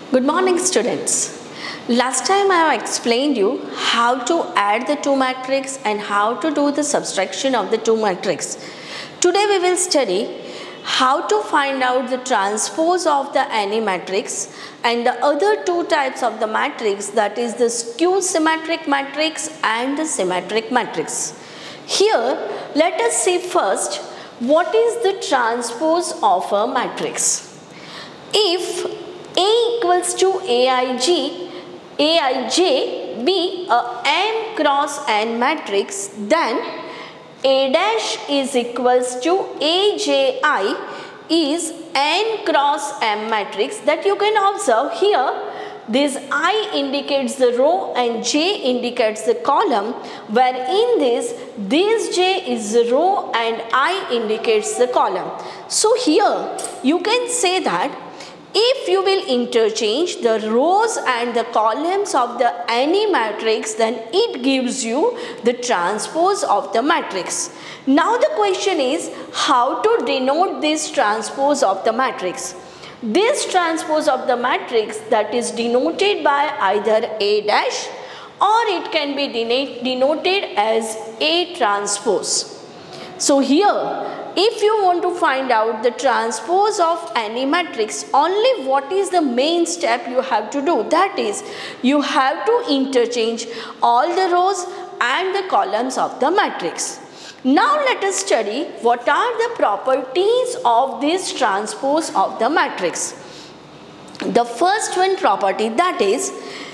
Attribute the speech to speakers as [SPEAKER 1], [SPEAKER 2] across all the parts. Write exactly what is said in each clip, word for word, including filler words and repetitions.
[SPEAKER 1] Good morning, students. Last time I have explained you how to add the two matrix and how to do the subtraction of the two matrix. Today we will study how to find out the transpose of the any matrix and the other two types of the matrix, that is the skew symmetric matrix and the symmetric matrix. Here let us see first what is the transpose of a matrix. If A equals to Aij, Aij be a M cross N matrix, then A dash is equals to Aj is N cross M matrix. That you can observe here, this I indicates the row and J indicates the column, where in this, this J is the row and I indicates the column. So here you can say that if you will interchange the rows and the columns of the any matrix, then it gives you the transpose of the matrix. Now the question is how to denote this transpose of the matrix. This transpose of the matrix, that is denoted by either A dash or it can be denoted as A transpose. So here, if you want to find out the transpose of any matrix, only what is the main step you have to do? That is, you have to interchange all the rows and the columns of the matrix. Now let us study what are the properties of this transpose of the matrix. The first one property, that is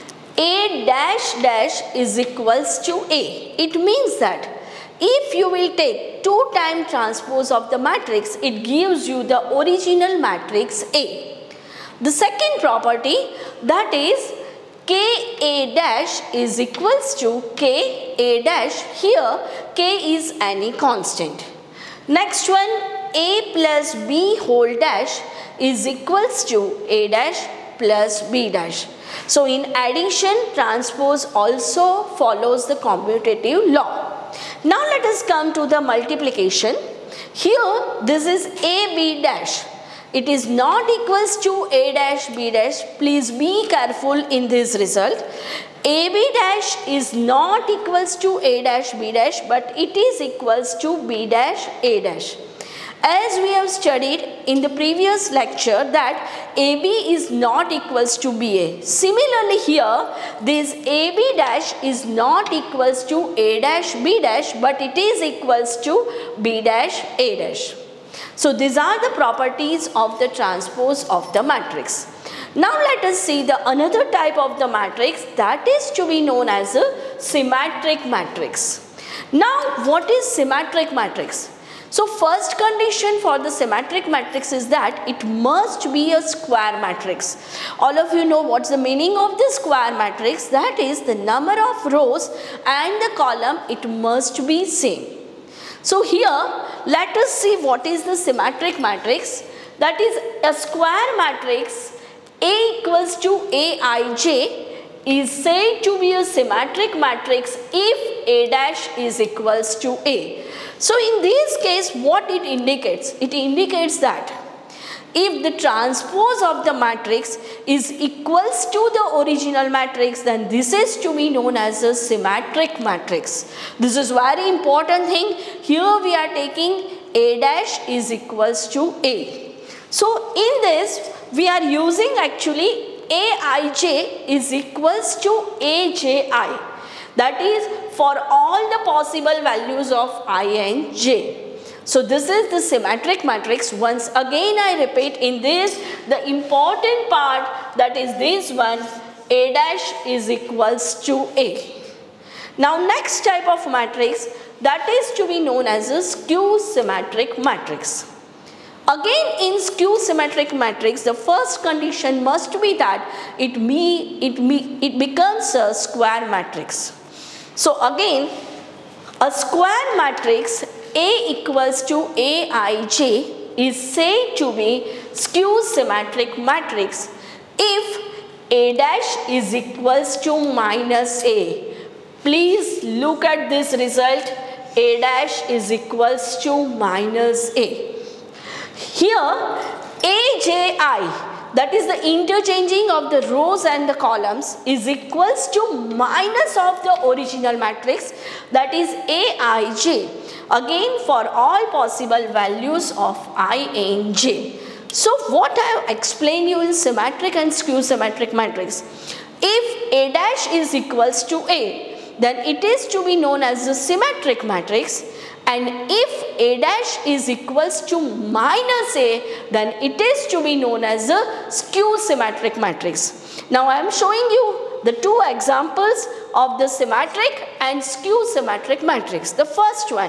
[SPEAKER 1] A dash dash is equals to A. It means that if you will take two time transpose of the matrix, it gives you the original matrix A. The second property, that is K A dash is equals to K A dash. Here K is any constant. Next one, A plus B whole dash is equals to A dash plus B dash. So in addition, transpose also follows the commutative law. Now let us come to the multiplication. Here this is A B dash. It is not equals to A dash B dash. Please be careful in this result. A B dash is not equals to A dash B dash, but it is equals to B dash A dash. As we have studied in the previous lecture that A B is not equals to B A. Similarly here, this A B dash is not equals to A dash B dash, but it is equals to B dash A dash. So these are the properties of the transpose of the matrix. Now let us see the another type of the matrix, that is to be known as a symmetric matrix. Now what is symmetric matrix? So first condition for the symmetric matrix is that it must be a square matrix. All of you know what's the meaning of the square matrix, that is the number of rows and the column, it must be same. So here let us see what is the symmetric matrix. That is a square matrix A equals to Aij is said to be a symmetric matrix if A dash is equals to A. So in this case, what it indicates? It indicates that if the transpose of the matrix is equals to the original matrix, then this is to be known as a symmetric matrix. This is very important thing. Here we are taking A dash is equals to A. So in this, we are using actually Aij is equals to Aji. That is for all the possible values of I and J. So this is the symmetric matrix. Once again I repeat, in this the important part, that is this one, A dash is equals to A. Now next type of matrix, that is to be known as a skew symmetric matrix. Again in skew symmetric matrix, the first condition must be that it, me, it, me, it becomes a square matrix. So again, a square matrix A equals to Aij is said to be skew symmetric matrix if A dash is equals to minus A. Please look at this result. A dash is equals to minus A. Here Aj that is the interchanging of the rows and the columns, is equals to minus of the original matrix, that is A I J, again for all possible values of I in J. So what I have explained you in symmetric and skew symmetric matrix, if A dash is equals to A, then it is to be known as the symmetric matrix, and if A dash is equals to minus A, then it is to be known as the skew symmetric matrix. Now I am showing you the two examples of the symmetric and skew symmetric matrix. The first one,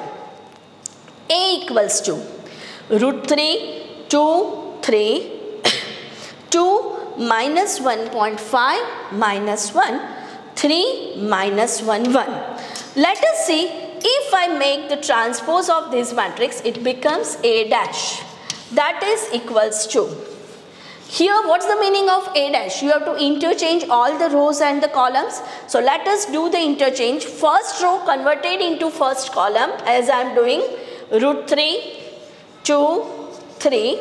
[SPEAKER 1] A equals to root three, two, three, two minus one point five minus one, three minus one, one. Let us see. If I make the transpose of this matrix, it becomes A dash, that is equals to, here what's the meaning of A dash? You have to interchange all the rows and the columns. So let us do the interchange. First row converted into first column, as I am doing, root three, two, three,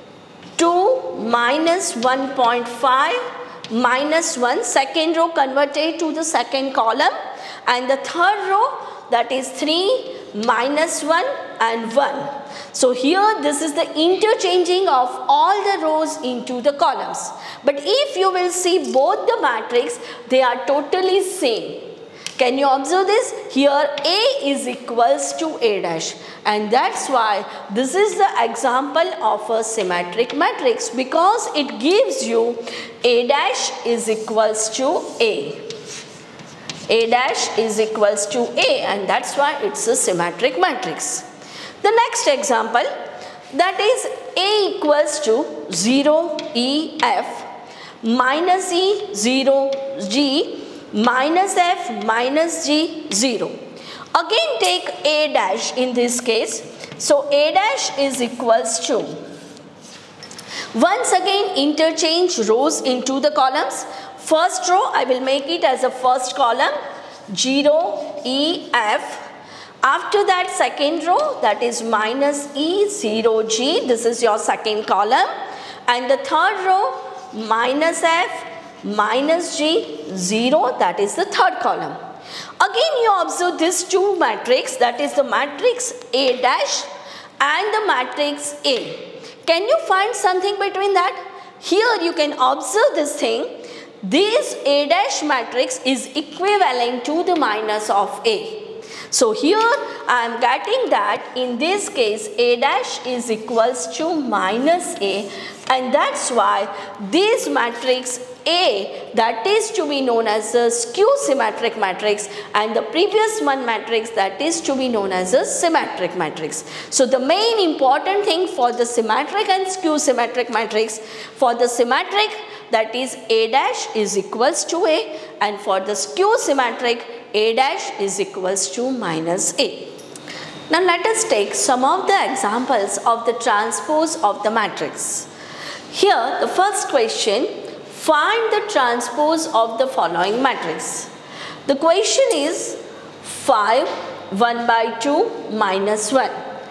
[SPEAKER 1] two minus one point five minus one, second row converted to the second column, and the third row, that is three minus one and one. So here this is the interchanging of all the rows into the columns. But if you will see both the matrix, they are totally same. Can you observe this? Here A is equals to A dash, and that's why this is the example of a symmetric matrix, because it gives you A dash is equals to A. A dash is equals to A, and that's why it's a symmetric matrix. The next example, that is A equals to zero E F minus E zero G minus F minus G zero. Again take A dash in this case. So A dash is equals to, once again interchange rows into the columns. First row I will make it as a first column, zero E F. After that second row, that is minus E zero G, this is your second column, and the third row minus F minus G zero, that is the third column. Again you observe these two matrix, that is the matrix A dash and the matrix A. Can you find something between that? Here you can observe this thing. This A dash matrix is equivalent to the minus of A. So here I am getting that in this case A dash is equals to minus A, and that's why this matrix A, that is to be known as a skew symmetric matrix, and the previous one matrix, that is to be known as a symmetric matrix. So the main important thing for the symmetric and skew symmetric matrix, for the symmetric, that is A dash is equals to A, and for the skew symmetric, A dash is equals to minus A. Now let us take some of the examples of the transpose of the matrix. Here the first question, find the transpose of the following matrix. The question is five, one by two minus one.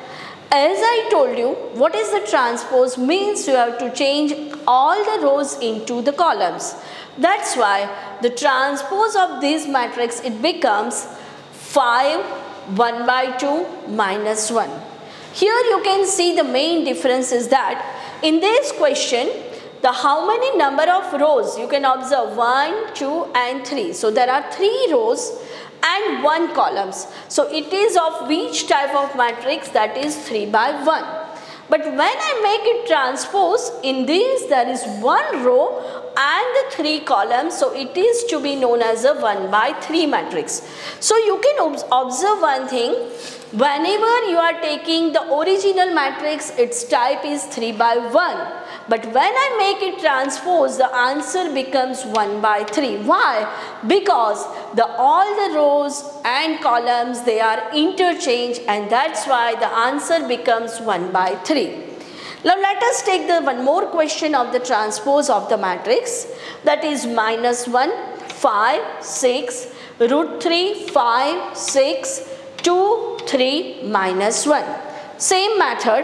[SPEAKER 1] As I told you, what is the transpose means? You have to change all the rows into the columns. That's why the transpose of this matrix, it becomes five, one by two minus one. Here you can see the main difference is that in this question, the how many number of rows, you can observe one, two and three. So there are three rows and one columns. So it is of which type of matrix? That is three by one. But when I make it transpose, in this there is one row and the three columns, so it is to be known as a one by three matrix. So you can observe one thing, whenever you are taking the original matrix, its type is three by one. But when I make it transpose, the answer becomes one by three. Why? Because the all the rows and columns, they are interchanged, and that's why the answer becomes one by three. Now let us take the one more question of the transpose of the matrix, that is minus one, five, six, root three, five, six, two, three, minus one. Same method.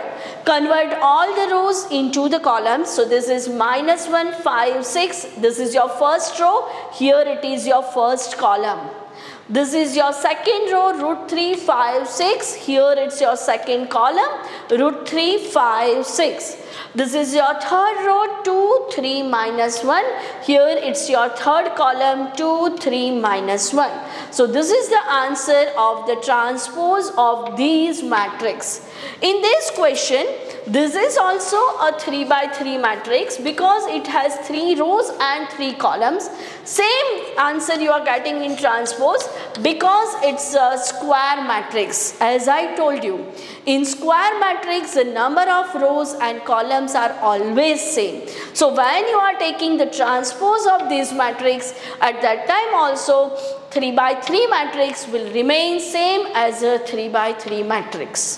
[SPEAKER 1] Convert all the rows into the columns. So this is minus one, five, six. This is your first row. Here it is your first column. This is your second row, root three, five, six. Here it's your second column, root three, five, six. This is your third row, two, three, minus one. Here it's your third column, two, three, minus one. So this is the answer of the transpose of these matrix. In this question, this is also a three by three matrix because it has three rows and three columns. Same answer you are getting in transpose because it's a square matrix. As I told you, in square matrix the number of rows and columns are always same. So when you are taking the transpose of this matrix, at that time also three by three matrix will remain same as a three by three matrix.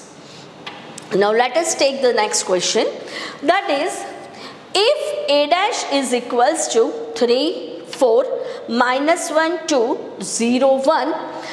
[SPEAKER 1] Now let us take the next question, that is, if A dash is equals to three, four, minus one, two, zero, one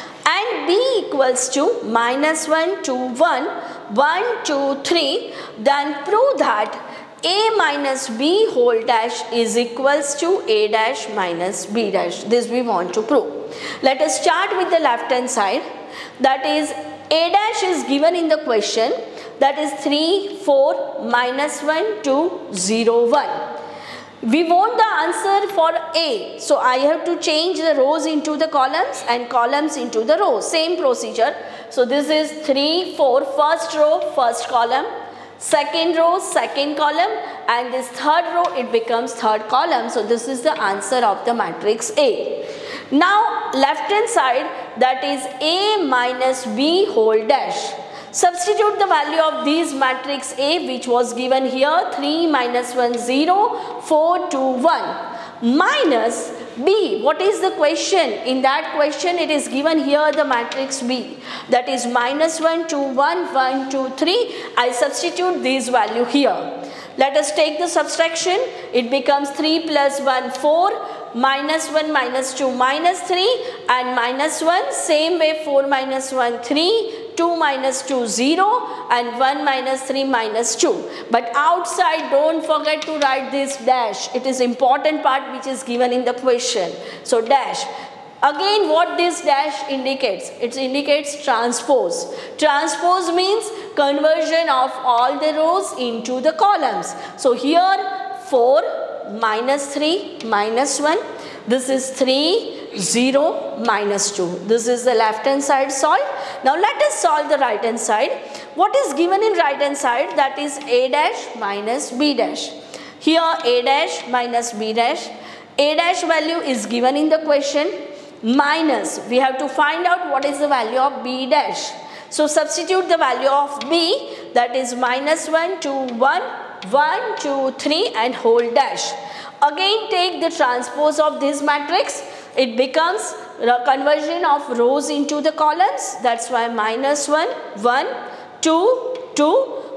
[SPEAKER 1] and B equals to minus one, two, one, one, two, three, then prove that A minus B whole dash is equals to A dash minus B dash. This we want to prove. Let us start with the left hand side, that is A dash is given in the question, that is three, four, minus one, two, zero, one. We want the answer for A. So I have to change the rows into the columns and columns into the rows. Same procedure. So this is three, four, first row, first column. Second row, second column. And this third row, it becomes third column. So this is the answer of the matrix A. Now left hand side, that is A minus B whole dash. Substitute the value of these matrix A, which was given here, three, minus one, zero, four, two, one, minus B. What is the question? In that question it is given here the matrix B, that is minus one, two, one, one, two, three. I substitute this value here. Let us take the subtraction. It becomes three plus one, four, minus one, minus two, minus three, and minus one. Same way, four minus one, three, two minus two, zero, and one minus three, minus two. But outside, don't forget to write this dash. It is important part which is given in the question. So dash. Again, what this dash indicates? It indicates transpose. Transpose means conversion of all the rows into the columns. So here four, minus three, minus one. This is three, zero, minus two. This is the left hand side solved. Now let us solve the right hand side. What is given in right hand side? That is A dash minus B dash. Here A dash minus B dash. A dash value is given in the question. Minus, we have to find out what is the value of B dash. So substitute the value of B, that is minus one, two, one, one, two, three and whole dash. Again take the transpose of this matrix. It becomes the conversion of rows into the columns. That's why minus one, one, two, two,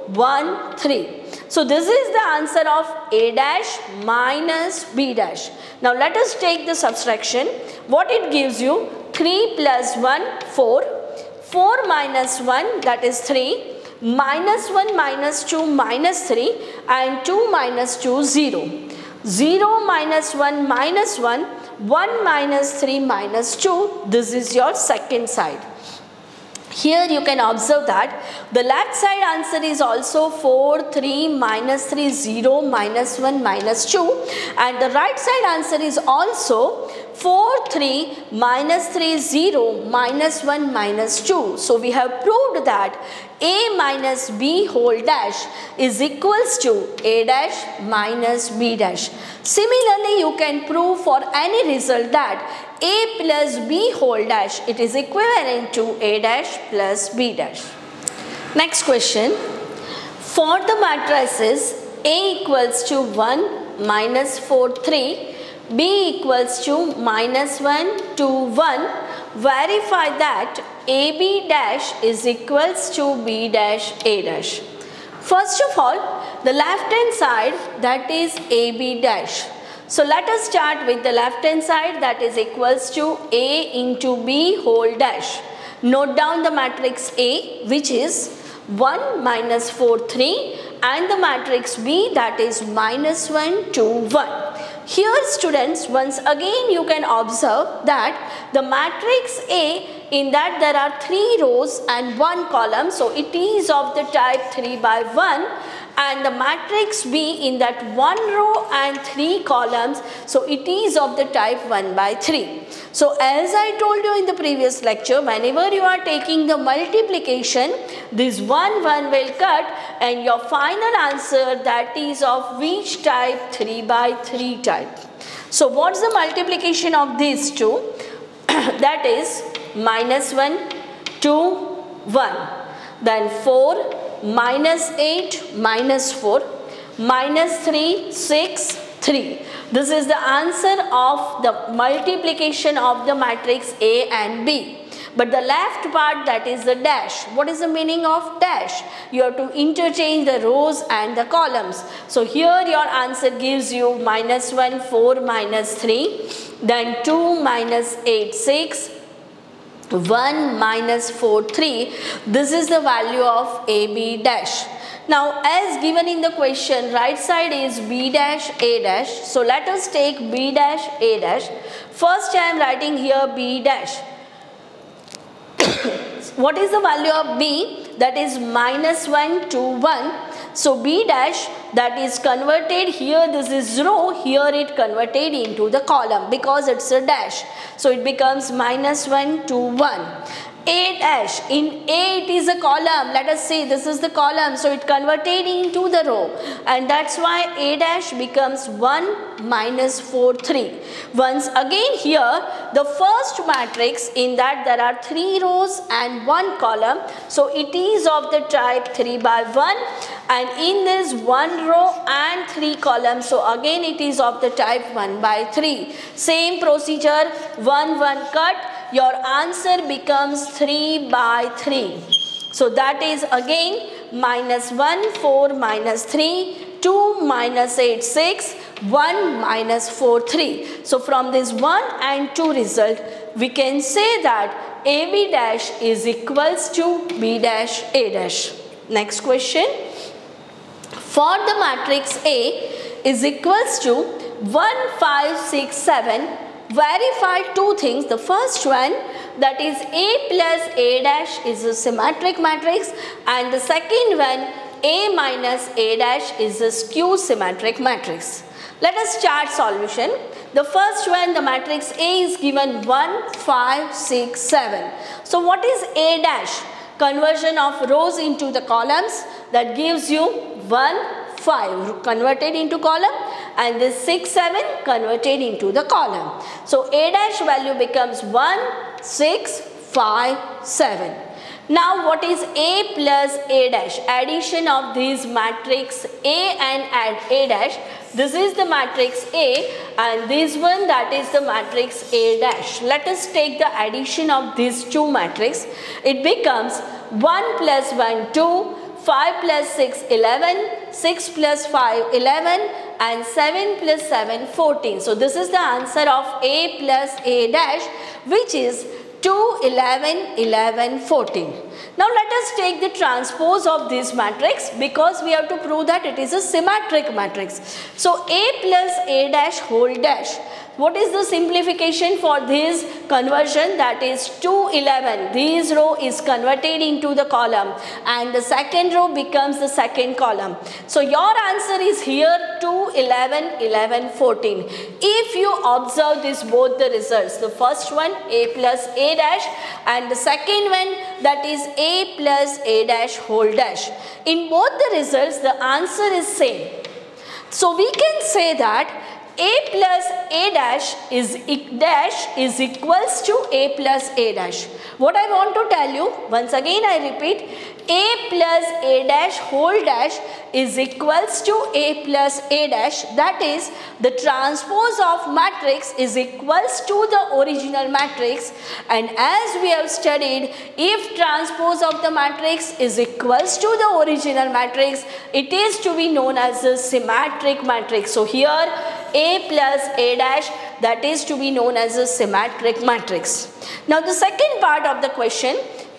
[SPEAKER 1] one, three. So this is the answer of A dash minus B dash. Now let us take the subtraction. What it gives you? three plus one, four. four minus one, that is three. Minus one minus two minus three. And two minus two, zero. zero minus one minus one. one minus three minus two. This is your second side. Here you can observe that the left side answer is also four, three, minus three, zero, minus one, minus two, and the right side answer is also four, three, minus three, zero, minus one, minus two. So we have proved that A minus B whole dash is equals to A dash minus B dash. Similarly, you can prove for any result that A plus B whole dash, it is equivalent to A dash plus B dash. Next question. For the matrices A equals to one, minus four, three, B equals to minus one, two, one, verify that A B dash is equals to B dash A dash. First of all, the left hand side, that is A B dash. So let us start with the left hand side, that is equals to A into B whole dash. Note down the matrix A, which is one minus four, three, and the matrix B, that is minus one, two, one. Here students, once again you can observe that the matrix A, in that there are three rows and one column, so it is of the type three by one, and the matrix B, in that one row and three columns, so it is of the type one by three. So as I told you in the previous lecture, whenever you are taking the multiplication, this one one will cut and your final answer, that is of which type? three by three type. So what's the multiplication of these two? That is minus one, two, one. Then four, minus eight, minus four, minus three, six, three. This is the answer of the multiplication of the matrix A and B. But the left part, that is the dash. What is the meaning of dash? You have to interchange the rows and the columns. So here your answer gives you minus one, four, minus three, then two, minus eight, six, one, minus four, three. This is the value of A B dash. Now as given in the question, right side is B dash A dash. So let us take B dash A dash. First I am writing here B dash. What is the value of B? That is minus one, two, one. So B dash, that is converted here, this is row, here it converted into the column because it's a dash. So it becomes minus one, two, one. A dash, in A it is a column, let us say this is the column, so it converted into the row, and that's why A dash becomes one, minus four, three. Once again here, the first matrix, in that there are three rows and one column, so it is of the type three by one, and in this one row and three columns, so again it is of the type one by three. Same procedure, one, one cut. Your answer becomes three by three. So that is again minus one, four, minus three, two, minus eight, six, one, minus four, three. So from this one and two result, we can say that A B dash is equals to B dash A dash. Next question. For the matrix A is equals to one, five, six, seven, verify two things. The first one, that is A plus A dash is a symmetric matrix, and the second one, A minus A dash is a skew symmetric matrix. Let us start solution. The first one, the matrix A is given one, five, six, seven. So what is A dash? Conversion of rows into the columns, that gives you one, five converted into column, and this six, seven converted into the column. So A dash value becomes one, six, five, seven. Now what is A plus A dash? Addition of these matrix A and add A dash. This is the matrix A, and this one, that is the matrix A dash. Let us take the addition of these two matrices. It becomes one plus one, two, five plus six, eleven, six plus five, eleven, and seven plus seven, fourteen. So this is the answer of A plus A dash, which is two, eleven, eleven, fourteen. Now let us take the transpose of this matrix, because we have to prove that it is a symmetric matrix. So A plus A dash whole dash. What is the simplification for this conversion? That is two, eleven. This row is converted into the column, and the second row becomes the second column. So your answer is here two, eleven, eleven, fourteen. If you observe this both the results, the first one A plus A dash, and the second one, that is A plus A dash whole dash. In both the results, the answer is same. So we can say that A plus A dash is dash is equals to A plus A dash. What I want to tell you, once again I repeat, A plus A dash whole dash is equals to A plus A dash. That is, the transpose of matrix is equals to the original matrix, and as we have studied, if transpose of the matrix is equals to the original matrix, it is to be known as a symmetric matrix. So here A plus A dash, that is to be known as a symmetric matrix. Now the second part of the question,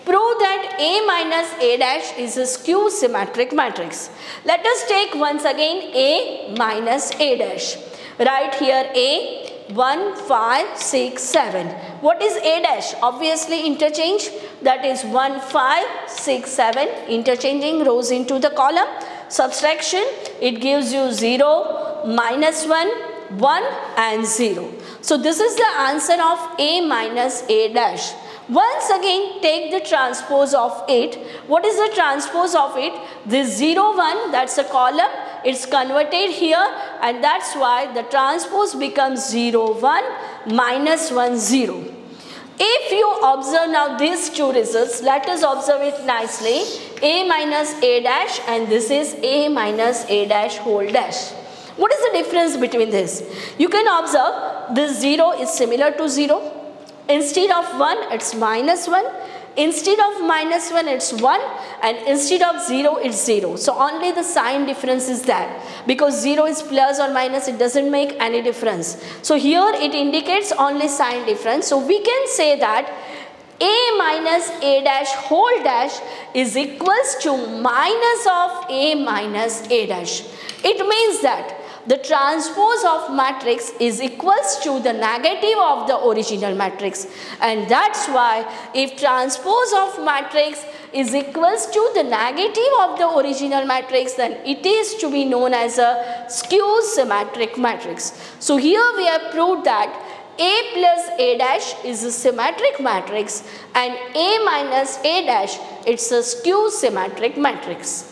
[SPEAKER 1] Prove that A minus A dash is a skew symmetric matrix. Let us take once again A minus A dash. Write here A, one, five, six, seven. What is A dash? Obviously interchange. That is one, five, six, seven. Interchanging rows into the column. Subtraction, it gives you zero, minus one, one and zero. So this is the answer of A minus A dash. Once again take the transpose of it. What is the transpose of it? This zero, one, that's a column. It's converted here and that's why the transpose becomes zero, one, minus one, zero. If you observe now these two results, let us observe it nicely. A minus A dash and this is A minus A dash whole dash. What is the difference between this? You can observe this zero is similar to zero. Instead of one, it's minus one. Instead of minus one, it's one. And instead of zero, it's zero. So only the sign difference is there. Because zero is plus or minus, it doesn't make any difference. So here it indicates only sign difference. So we can say that A minus A dash whole dash is equals to minus of A minus A dash. It means that the transpose of matrix is equals to the negative of the original matrix, and that's why if transpose of matrix is equals to the negative of the original matrix, then it is to be known as a skew symmetric matrix. So here we have proved that A plus A dash is a symmetric matrix and A minus A dash, it's a skew symmetric matrix.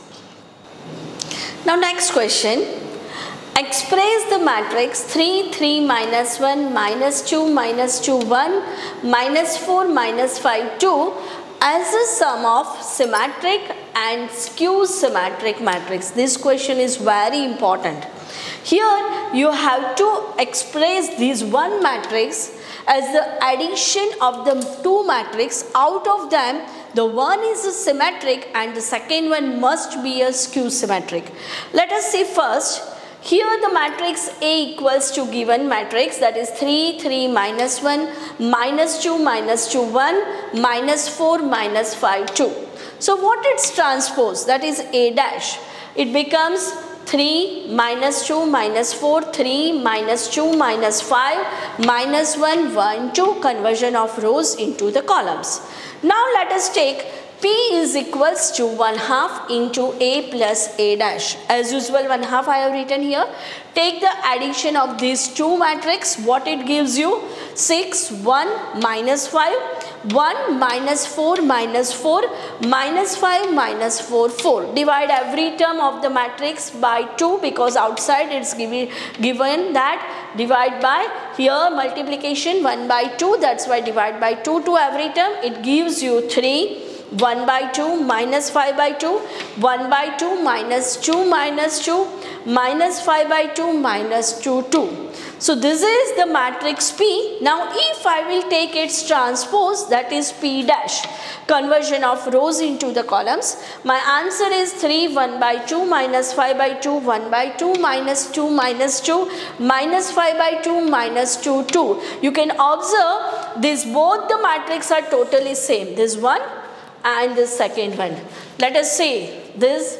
[SPEAKER 1] Now next question. Express the matrix three, three, minus one, minus two, minus two, one, minus four, minus five, two as a sum of symmetric and skew symmetric matrix. This question is very important. Here you have to express this one matrix as the addition of the two matrices. Out of them, the one is a symmetric and the second one must be a skew symmetric. Let us see first. Here the matrix A equals to given matrix, that is three, three, minus one, minus two, minus two, one, minus four, minus five, two. So what its transpose? That is A dash. It becomes three, minus two, minus four, three, minus two, minus five, minus one, one, two, conversion of rows into the columns. Now let us take P is equals to one half into A plus A dash. As usual, one half I have written here. Take the addition of these two matrices. What it gives you? six, one, minus five, one, minus four, minus four, minus five, minus four, four. Divide every term of the matrix by two because outside it's given, given that divide by here multiplication one by two. That's why divide by two to every term. It gives you three. one by two minus five by two, one by two minus two minus two, minus five by two minus two, two. So this is the matrix P. Now if I will take its transpose, that is P dash, conversion of rows into the columns, my answer is three, one by two minus five by two, one by two minus two minus two, minus five by two minus two, two. You can observe this, both the matrices are totally same. This one and the second one. Let us say this.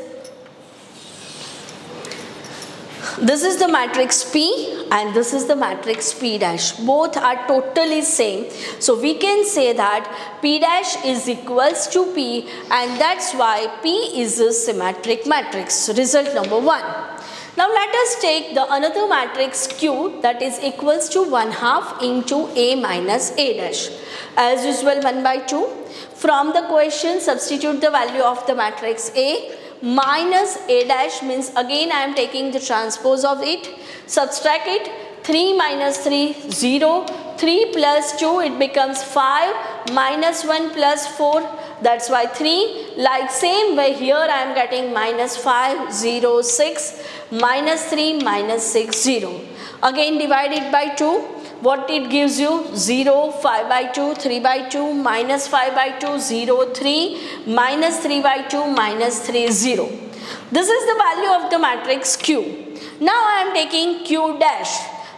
[SPEAKER 1] This is the matrix P and this is the matrix P dash. Both are totally same. So we can say that P dash is equals to P, and that's why P is a symmetric matrix. Result number one. Now let us take the another matrix Q, that is equals to one half into A minus A dash. As usual, one by two. From the question, substitute the value of the matrix A. Minus A dash means again I am taking the transpose of it. Subtract it. three minus three, zero. three plus two, it becomes five. Minus one plus four, that's why three. Like same way here I am getting minus five, zero, six. Minus three, minus six, zero. Again divide it by two. What it gives you? zero, five by two, three by two, minus five by two, zero, three, minus three by two, minus three, zero. This is the value of the matrix Q. Now I am taking Q dash.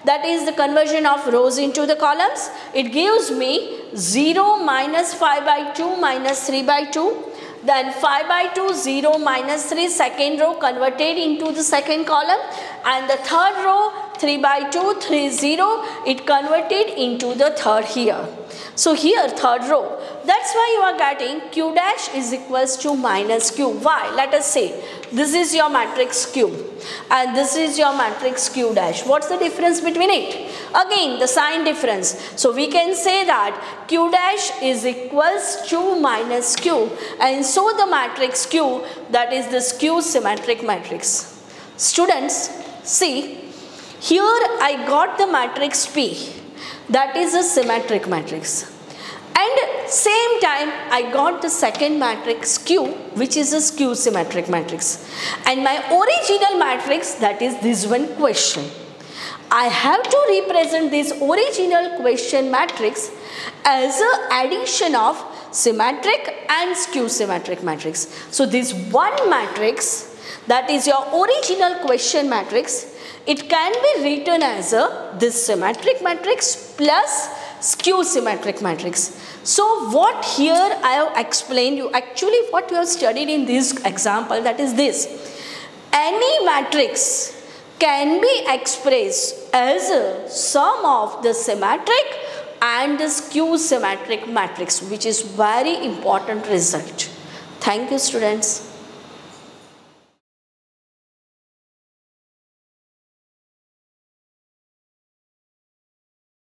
[SPEAKER 1] that is the conversion of rows into the columns. It gives me zero minus five by two minus three by two. Then five by two, zero minus three, second row converted into the second column, and the third row three by two, three, zero, it converted into the third here. So here third row, that's why you are getting Q dash is equals to minus Q. Why? Let us say this is your matrix Q and this is your matrix Q dash. What's the difference between it? Again the sign difference. So we can say that Q dash is equals to minus Q, and so the matrix Q, that is this Q symmetric matrix. Students, see here I got the matrix P, that is a symmetric matrix, and same time I got the second matrix Q, which is a skew symmetric matrix, and my original matrix, that is this one question. I have to represent this original question matrix as a addition of symmetric and skew symmetric matrix. So this one matrix, that is your original question matrix, it can be written as a this symmetric matrix plus skew symmetric matrix. So what here I have explained you, actually what you have studied in this example, that is this: any matrix can be expressed as a sum of the symmetric and the skew symmetric matrix, which is very important result. Thank you, students.